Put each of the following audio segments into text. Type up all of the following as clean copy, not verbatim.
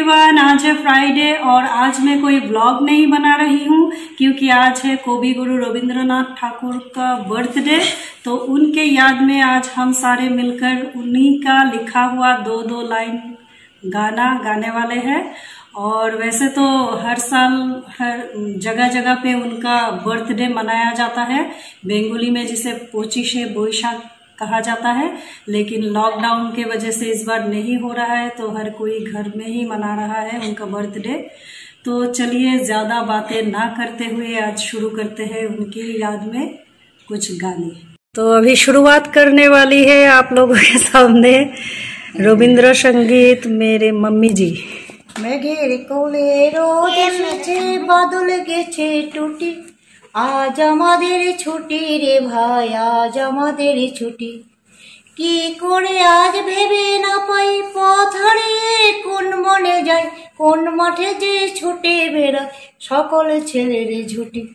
Everyone, आज है Friday और आज मैं कोई व्लॉग नहीं बना रही हूँ क्योंकि आज है कवि गुरु रविंद्रनाथ ठाकुर का बर्थडे। तो उनके याद में आज हम सारे मिलकर उन्हीं का लिखा हुआ दो लाइन गाना गाने वाले हैं। और वैसे तो हर साल हर जगह जगह पे उनका बर्थडे मनाया जाता है, बेंगोली में जिसे पोचिशे बोईशाख कहा जाता है, लेकिन लॉकडाउन के वजह से इस बार नहीं हो रहा है, तो हर कोई घर में ही मना रहा है उनका बर्थडे। तो चलिए ज़्यादा बातें ना करते हुए आज शुरू करते हैं उनकी याद में कुछ गाने। तो अभी शुरुआत करने वाली है आप लोगों के सामने रविंद्र संगीत मेरे मम्मी जी। मेघेर कोले रोद एसेছে বাদল গেছে টুটি, আজ আমাদের ছুটি রে ভাই, আজ আমাদের ছুটি। কি করে আজ ভেবে না পাই, পথ হারিয়ে কোন মনে যায়, কোন মাঠে যে ছুটে বেড়ায় সকল ছেলের ঝুটি।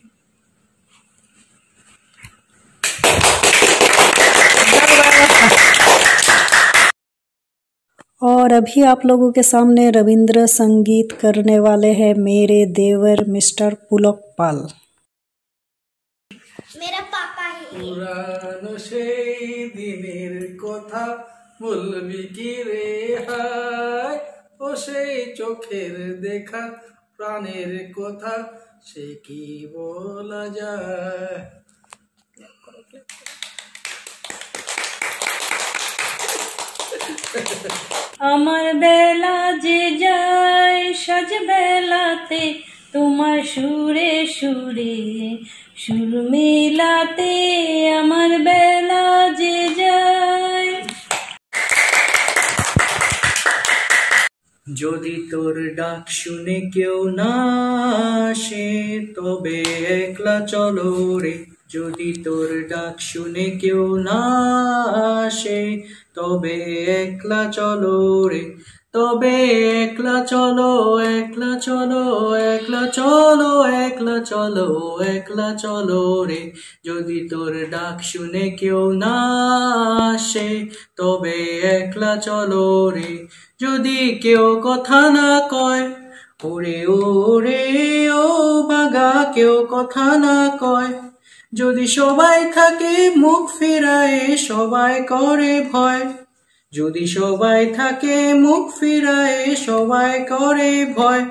और अभी आप लोगों के सामने रविंद्र संगीत करने वाले हैं मेरे देवर मिस्टर पुलक पाल। मेरा पापा है। पुरानो সেই দিনের কথা বলবি কি রে হায়, ও সেই চোখের দেখা প্রাণের কথা সে কি বলা যায়। আমার বেলা যে যায় সাজ বেলাতে, তোমার সুরে সুরে সুর মেলাতে, আমার বেলা যে যায়। যদি তোর ডাক শুনে কেউ না আসে তবে একলা চলো রে, যদি তোর ডাক শুনে কেউ না আসে তবে একলা চলো রে, তবে একলা চলো, একলা চলো, একলা চলো, একলা চলো, একলা চলো রে। যদি তোর ডাক শুনে কেউ না আসে তবে একলা চলো রে। যদি কেউ কথা না কয়, ওরে ওরে ও বাগা, কেউ কথা না কয়, যদি সবাই থাকে মুখ ফিরায়ে সবাই করে ভয়, যদি সবাই থাকে মুখ ফিরায়ে সবাই করে ভয়।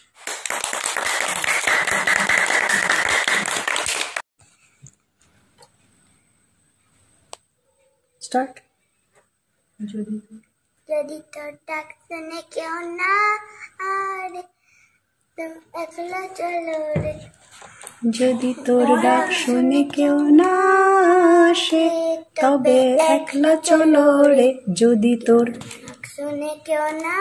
स्टार्ट। যদি তোর ডাক শুনে কেউ না আরে তুম একলা চলো রে, যদি তোর ডাক শুনে কেউ না আসে তবে একলা চলো রে, যদি তোর শুনে কেউ না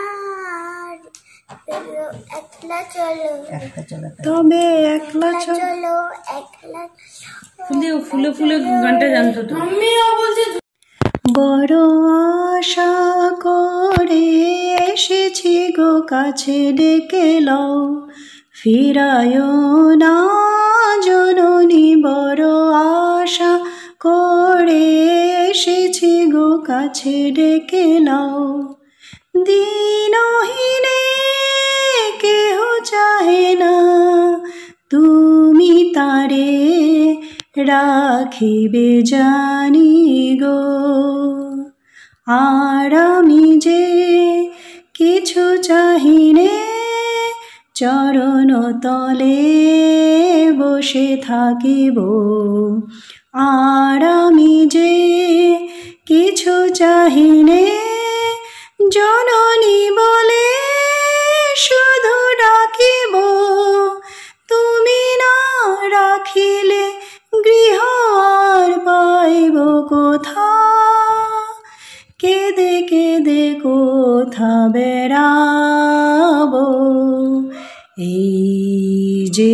আরে একলা চলো, তবে একলা চলো। চলো একলা ফুলে ফুলে ফুলে গানটা জানতো তো। বড় আশা করে এসেছি গো কাছে, ডেকে লও ফিরায় না জননী, বড় আশা করে এসেছি গো কাছে, ডেকে লও। দিনহীনে কেহ চাহে না তুমি তারে রাখিবে জানি গো, আর আমি যে কিছু চাহিনে চরণ তলে বসে থাকিব, আর আমি যে কিছু চাহিনে জননী বলে শুধু ডাকিব, তুমি না রাখিলে গৃহ আর পাইব কোথা, কেঁদে কেঁদে কোথা বেড়াবো, এই যে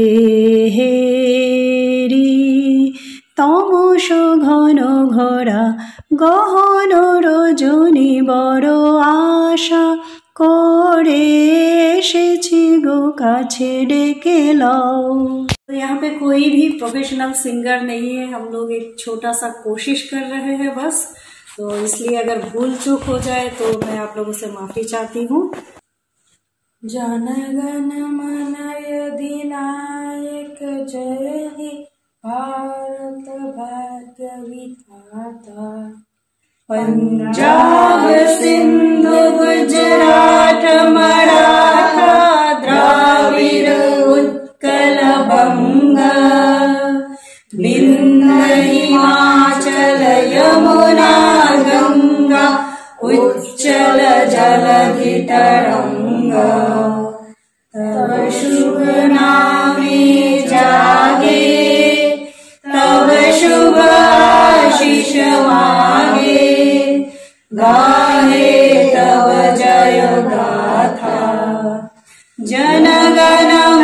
হেরি তমস ঘন ঘোরা গহন রজনী, বড় আশা করে এসেছি গো কাছে, ডেকে লও। तो यहाँ पे कोई भी प्रोफेशनल सिंगर नहीं है, हम लोग एक छोटा सा कोशिश कर रहे हैं बस। तो इसलिए अगर भूल चूक हो जाए तो मैं आप लोगों से माफी चाहती हूँ। जन गण मन अधिनायक जय हे भारत भाग्य विधाता। पंजाब सिंधु गुजरात मराठा द्राविड़ उत्कल बंगा विंध्य हिमाचल यमुना गंगा उच्चल जलधि तरंगा। तब शुभ नामे जागे तब शुभ आशीष मागे गाहे तब जय गाथा। जन गण